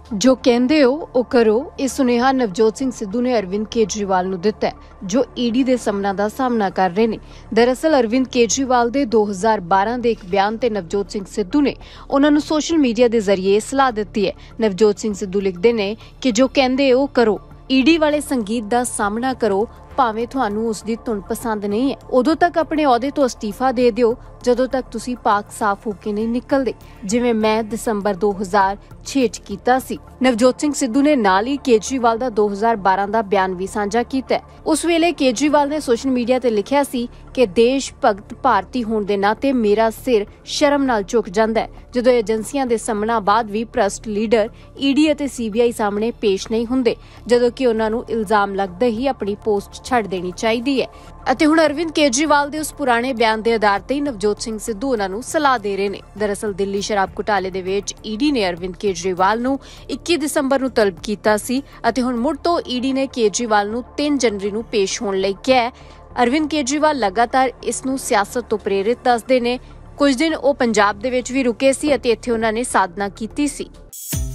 ਜੋ ਕਹਿੰਦੇ ਹੋ ਉਹ ਕਰੋ। ਇਹ ਸੁਨੇਹਾ ਨਵਜੋਤ ਸਿੰਘ ਸਿੱਧੂ ਨੇ ਅਰਵਿੰਦ ਕੇਜਰੀਵਾਲ ਨੂੰ ਦਿੱਤਾ ਹੈ, ਜੋ ਈਡੀ ਦੇ ਸਮਨਾਂ ਦਾ ਸਾਹਮਣਾ ਕਰ ਰਹੇ ਨੇ। ਦਰਅਸਲ ਅਰਵਿੰਦ ਕੇਜਰੀਵਾਲ ਦੇ 2012 ਦੇ ਇੱਕ ਬਿਆਨ ਤੇ ਨਵਜੋਤ ਸਿੰਘ ਸਿੱਧੂ ਨੇ ਉਹਨਾਂ ਨੂੰ ਸੋਸ਼ਲ ਮੀਡੀਆ ਦੇ ਜ਼ਰੀਏ ਸਲਾਹ ਦਿੱਤੀ ਹੈ। ਨਵਜੋਤ ਸਿੰਘ ਸਿੱਧੂ ਲਿਖਦੇ ਨੇ ਕਿ ਜੋ ਕਹਿੰਦੇ ਹੋ ਕਰੋ, ਈਡੀ ਵਾਲੇ ਸੰਗੀਤ ਦਾ ਸਾਹਮਣਾ ਕਰੋ। ਭਾਵੇਂ ਤੁਹਾਨੂੰ ਉਸ ਦੀ ਧੁਨ ਪਸੰਦ ਨਹੀਂ ਹੈ, ਉਦੋਂ ਤੱਕ ਆਪਣੇ ਅਹੁਦੇ ਤੋਂ ਅਸਤੀਫਾ ਦੇ ਦਿਓ ਜਦੋਂ ਤੱਕ ਤੁਸੀਂ ਪਾਕ ਸਾਫ਼ ਹੋ ਕੇ ਨਹੀਂ ਨਿਕਲਦੇ, ਜਿਵੇਂ ਮੈਂ ਦਸੰਬਰ 2006 ਚ ਕੀਤਾ ਸੀ। ਨਵਜੋਤ ਸਿੰਘ ਸਿੱਧੂ ਨੇ ਨਾਲ ਹੀ ਕੇਜਰੀਵਾਲ ਦਾ 2012 ਦਾ ਬਿਆਨ ਵੀ ਸਾਂਝਾ ਕੀਤਾ। ਉਸ ਵੇਲੇ ਕੇਜਰੀਵਾਲ ਨੇ ਸੋਸ਼ਲ ਮੀਡੀਆ ਤੇ ਲਿਖਿਆ ਸੀ ਕਿ ਦੇਸ਼ ਭਗਤ ਭਾਰਤੀ ਹੋਣ ਦੇ ਨਾਤੇ ਮੇਰਾ ਸਿਰ ਸ਼ਰਮ ਨਾਲ ਝੁਕ ਜਾਂਦਾ ਹੈ ਜਦੋਂ ਏਜੰਸੀਆਂ ਦੇ ਸਾਹਮਣਾ ਬਾਅਦ ਵੀ ਭ੍ਰਸ਼ਟ ਲੀਡਰ ਈਡੀ ਅਤੇ ਸੀਬੀਆਈ ਸਾਹਮਣੇ ਪੇਸ਼ ਨਹੀਂ ਹੁੰਦੇ, ਜਦੋਂ ਕਿ ਉਹਨਾਂ ਨੂੰ ਇਲਜ਼ਾਮ ਲੱਗਦੇ ਹੀ ਆਪਣੀ ਪੋਸਟ ਛੱਡ ਦੇਣੀ ਚਾਹੀਦੀ ਹੈ। ਅਤੇ ਹੁਣ ਅਰਵਿੰਦ ਕੇਜਰੀਵਾਲ ਦੇ ਉਸ ਪੁਰਾਣੇ ਬਿਆਨ ਦੇ ਆਧਾਰ ਤੇ ਨਵਜੋਤ ਸਿੰਘ ਸਿੱਧੂ ਉਹਨਾਂ ਨੂੰ ਸਲਾਹ ਦੇ ਰਹੇ ਨੇ। ਦਰਅਸਲ ਦਿੱਲੀ ਸ਼ਰਾਬ ਘੁਟਾਲੇ ਦੇ ਵਿੱਚ ਈਡੀ ਨੇ ਅਰਵਿੰਦ ਕੇਜਰੀਵਾਲ ਨੂੰ 21 ਦਸੰਬਰ ਨੂੰ ਤਲਬ ਕੀਤਾ ਸੀ ਅਤੇ ਹੁਣ ਮੁੜ ਤੋਂ ਈਡੀ ਨੇ ਕੇਜਰੀਵਾਲ ਨੂੰ 3 ਜਨਵਰੀ ਨੂੰ ਪੇਸ਼ ਹੋਣ ਲਈ ਕਿਹਾ ਹੈ। ਅਰਵਿੰਦ ਕੇਜਰੀਵਾਲ ਲਗਾਤਾਰ ਇਸ ਨੂੰ ਸਿਆਸਤ ਤੋਂ ਪ੍ਰੇਰਿਤ ਦੱਸਦੇ ਨੇ। ਕੁਝ ਦਿਨ ਉਹ ਪੰਜਾਬ ਦੇ ਵਿੱਚ ਵੀ ਰੁਕੇ ਸੀ ਅਤੇ ਇੱਥੇ ਉਹਨਾਂ ਨੇ ਸਾਧਨਾ ਕੀਤੀ ਸੀ।